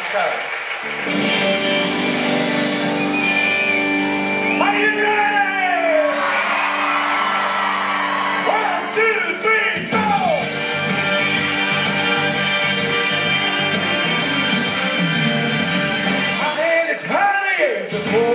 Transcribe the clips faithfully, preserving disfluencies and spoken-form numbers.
tackar. Are you ready? One, two, three, four. I nearly twenty years ago,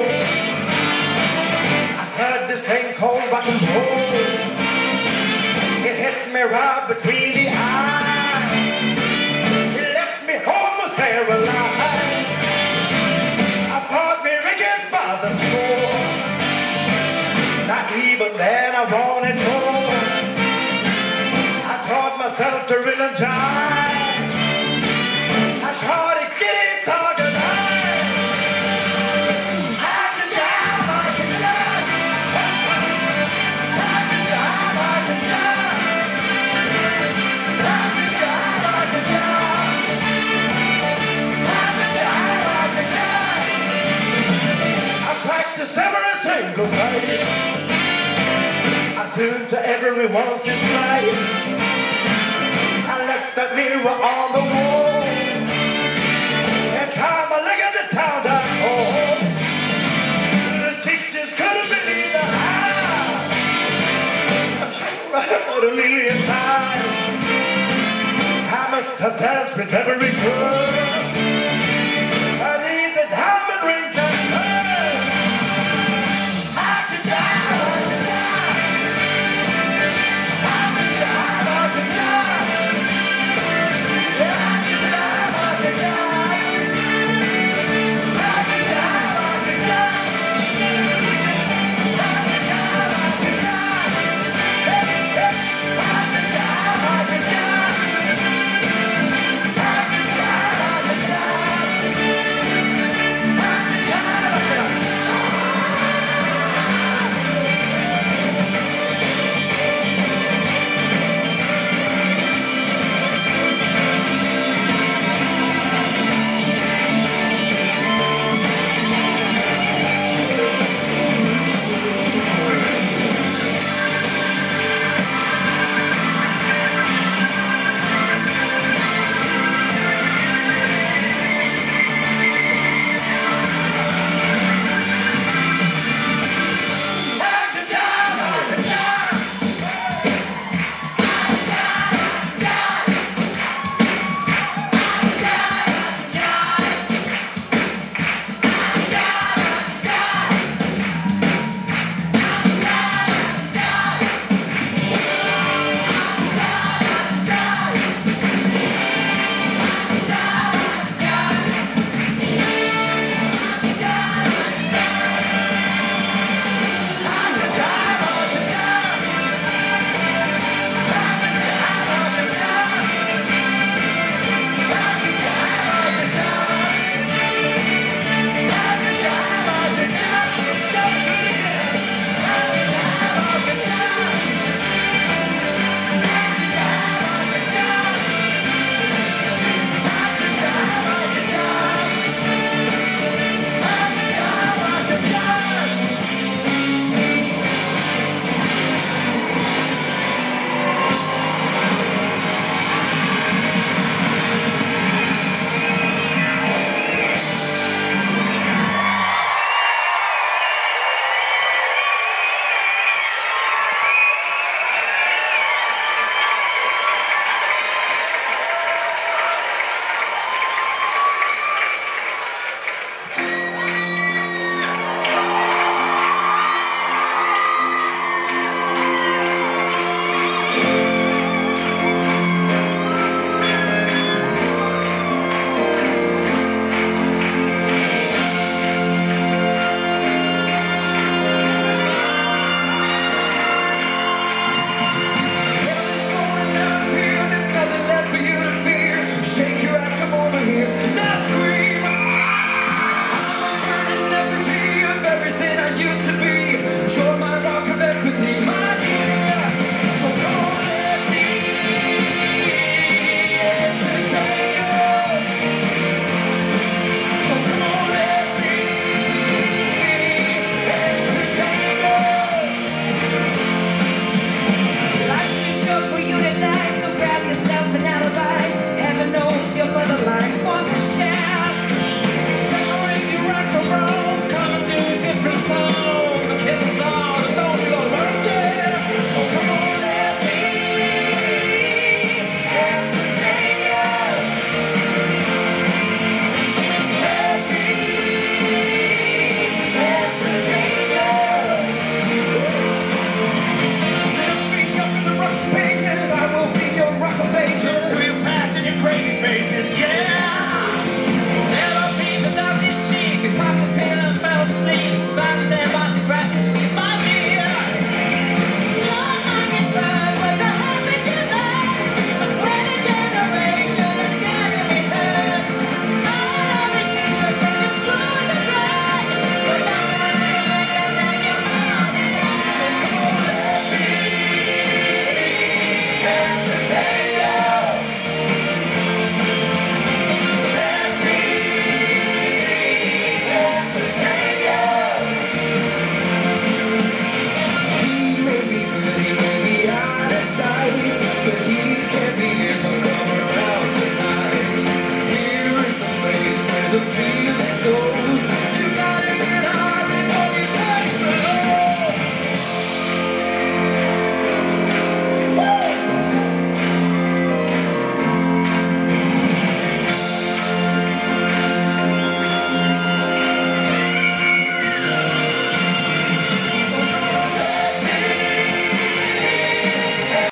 I heard this thing called rock and roll. It hit me right between the eyes. It left me almost paralyzed. I brought me ringing by the soul. Not even then I wanted more. I taught myself to rhythm and jive. I started getting organized. I can jive, I can jive. I can jive, I can jive. I can jive, I can jive. I can jive, I can jive. I practiced every single day. I tuned to everyone's display. I left that mirror on the wall and tried my leg at the town dance hall. The teachers couldn't believe the how. I'm sure I put a lily inside. I must have danced with every girl.